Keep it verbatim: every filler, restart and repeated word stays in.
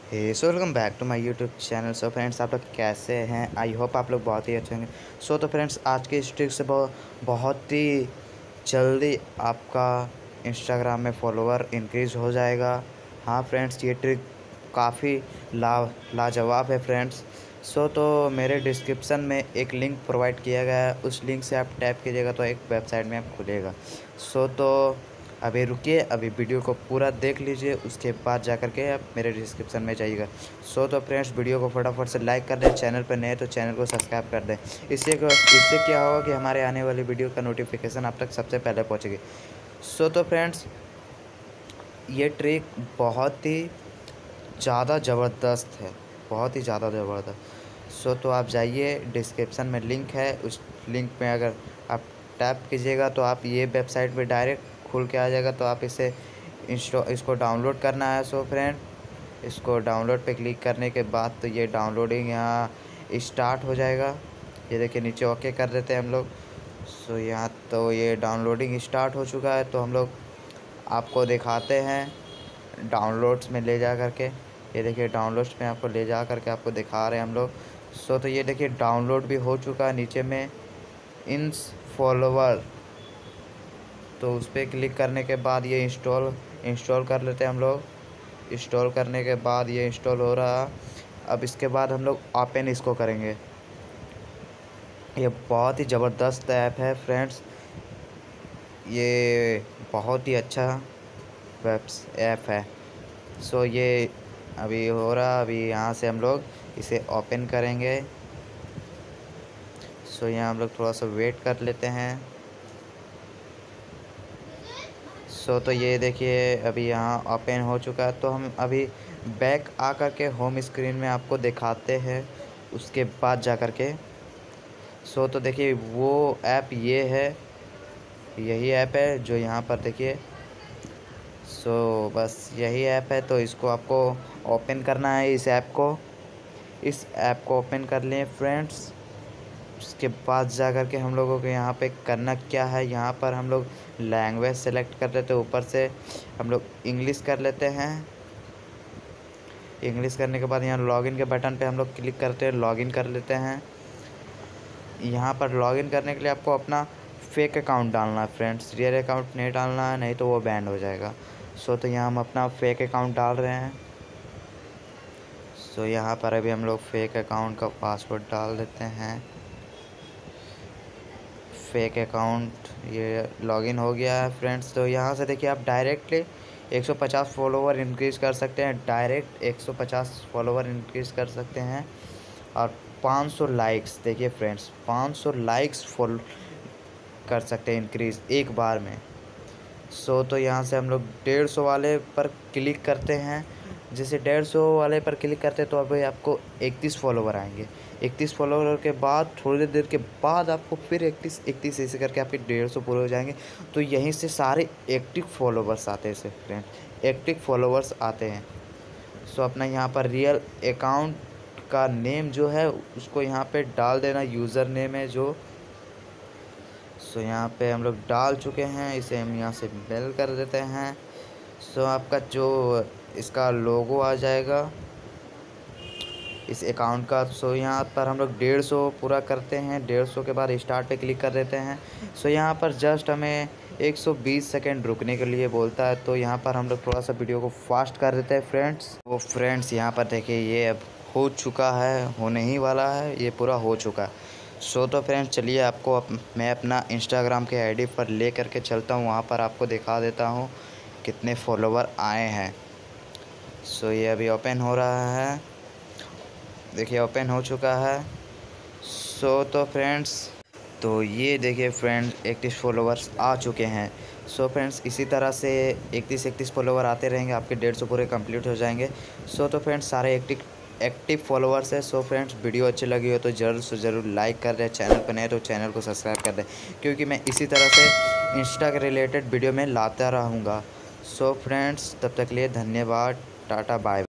Hey so welcome back to my YouTube channel. So friends, आप लोग कैसे हैं? आई होप आप लोग बहुत ही अच्छे होंगे। सो तो फ्रेंड्स, आज के इस ट्रिक से बहुत बहुत ही जल्दी आपका इंस्टाग्राम में फॉलोवर इंक्रीज़ हो जाएगा। हाँ फ्रेंड्स, ये ट्रिक काफ़ी ला लाजवाब है फ्रेंड्स। सो तो मेरे डिस्क्रिप्शन में एक लिंक प्रोवाइड किया गया है, उस लिंक से आप टैप कीजिएगा तो एक वेबसाइट में आप खुलेगा। सो तो अभी रुकिए, अभी वीडियो को पूरा देख लीजिए, उसके बाद जा कर के आप मेरे डिस्क्रिप्शन में जाइएगा। सो तो फ्रेंड्स, वीडियो को फटाफट से लाइक कर दें, चैनल पर नए तो चैनल को सब्सक्राइब कर दें। इससे इससे क्या होगा कि हमारे आने वाली वीडियो का नोटिफिकेशन आप तक सबसे पहले पहुंचेगी। सो तो फ्रेंड्स, ये ट्रिक बहुत ही ज़्यादा ज़बरदस्त है, बहुत ही ज़्यादा ज़बरदस्त। सो तो आप जाइए, डिस्क्रिप्शन में लिंक है, उस लिंक में अगर आप टैप कीजिएगा तो आप ये वेबसाइट पे डायरेक्ट खुल के आ जाएगा। तो आप इसे इंस्टॉ इसको डाउनलोड करना है। सो फ्रेंड, इसको डाउनलोड पे क्लिक करने के बाद तो ये डाउनलोडिंग यहाँ स्टार्ट हो जाएगा। ये देखिए नीचे ओके कर देते हैं हम लोग। सो यहाँ तो ये डाउनलोडिंग स्टार्ट हो चुका है, तो हम लोग आपको दिखाते हैं डाउनलोड्स में ले जा कर के। ये देखिए डाउनलोड्स में आपको ले जा कर के आपको दिखा रहे हैं हम लोग। सो तो ये देखिए डाउनलोड भी हो चुका है। नीचे में इंस फॉलोवर, तो उस पर क्लिक करने के बाद ये इंस्टॉल इंस्टॉल कर लेते हैं हम लोग। इंस्टॉल करने के बाद ये इंस्टॉल हो रहा। अब इसके बाद हम लोग ओपन इसको करेंगे। ये बहुत ही ज़बरदस्त ऐप है फ्रेंड्स, ये बहुत ही अच्छा वेब्स ऐप है। सो ये अभी हो रहा, अभी यहाँ से हम लोग इसे ओपन करेंगे। सो यहाँ हम लोग थोड़ा सा वेट कर लेते हैं। सो तो ये देखिए अभी यहाँ ओपन हो चुका है। तो हम अभी बैक आ कर के होम स्क्रीन में आपको दिखाते हैं, उसके बाद जा कर के। सो तो देखिए वो ऐप ये है, यही ऐप है जो यहाँ पर देखिए। सो बस यही ऐप है, तो इसको आपको ओपन करना है, इस ऐप को इस ऐप को ओपन कर लें फ्रेंड्स। उसके बाद जा कर के हम लोगों को यहाँ पे करना क्या है, यहाँ पर हम लोग लैंग्वेज सेलेक्ट कर लेते हैं, ऊपर से हम लोग इंग्लिश कर लेते हैं। इंग्लिश करने के बाद यहाँ लॉगिन के बटन पे हम लोग क्लिक करते हैं, लॉगिन कर लेते हैं। यहाँ पर लॉगिन करने के लिए आपको अपना फेक अकाउंट डालना है फ्रेंड्स, रियल अकाउंट नहीं डालना है, नहीं तो वो बैन हो जाएगा। सो तो यहाँ हम अपना फेक अकाउंट डाल रहे हैं। सो यहाँ पर अभी हम लोग फेक अकाउंट का पासवर्ड डाल देते हैं। फेक अकाउंट ये लॉगिन हो गया है फ्रेंड्स। तो यहाँ से देखिए आप डायरेक्टली एक सौ पचास फॉलोवर इंक्रीज़ कर सकते हैं, डायरेक्ट एक सौ पचास फॉलोवर इंक्रीज़ कर सकते हैं। और पाँच सौ लाइक्स, देखिए फ्रेंड्स, पाँच सौ लाइक्स फॉल कर सकते हैं इंक्रीज़ एक बार में। सो तो यहाँ से हम लोग डेढ़ सौ वाले पर क्लिक करते हैं। जैसे डेढ़ सौ वाले पर क्लिक करते हैं तो अभी आपको इकतीस फॉलोवर आएंगे। इकतीस फॉलोवर के बाद थोड़ी देर के बाद आपको फिर इकतीस इकतीस ऐसे करके आपके डेढ़ सौ पूरे हो जाएंगे। तो यहीं से सारे एक्टिव फॉलोवर्स आते हैं फ्रेंड, एक्टिव फॉलोवर्स आते हैं। सो अपना यहाँ पर रियल अकाउंट का नेम जो है उसको यहाँ पे डाल देना, यूज़र नेम है जो। सो यहाँ पे हम लोग डाल चुके हैं, इसे हम यहाँ से मेल कर देते हैं। सो आपका जो इसका लोगो आ जाएगा इस अकाउंट का। सो यहाँ पर हम लोग डेढ़ सौ पूरा करते हैं, डेढ़ सौ के बाद स्टार्ट पे क्लिक कर देते हैं। सो यहाँ पर जस्ट हमें एक सौ बीस सेकंड रुकने के लिए बोलता है, तो यहाँ पर हम लोग थोड़ा सा वीडियो को फास्ट कर देते हैं फ्रेंड्स। वो फ्रेंड्स यहाँ पर देखिए ये अब हो चुका है, होने ही वाला है, ये पूरा हो चुका है। सो तो फ्रेंड्स चलिए आपको अप, मैं अपना इंस्टाग्राम के आईडी पर ले करके चलता हूँ, वहाँ पर आपको दिखा देता हूँ कितने फॉलोवर आए हैं। सो ये अभी ओपन हो रहा है, देखिए ओपन हो चुका है। सो तो फ्रेंड्स, तो ये देखिए फ्रेंड्स इकतीस फॉलोवर्स आ चुके हैं। सो फ्रेंड्स इसी तरह से इकतीस इकतीस फॉलोवर आते रहेंगे, आपके डेढ़ सौ पूरे कंप्लीट हो जाएंगे। सो तो फ्रेंड्स सारे एक्टिव एक्टिव फॉलोवर्स है। सो फ्रेंड्स वीडियो अच्छी लगी हो तो ज़रूर से ज़रूर लाइक कर दें, चैनल पर नए तो चैनल को सब्सक्राइब कर दें, क्योंकि मैं इसी तरह से इंस्टा के रिलेटेड वीडियो में लाता रहूँगा। सो फ्रेंड्स तब तक के लिए धन्यवाद, टाटा बाय।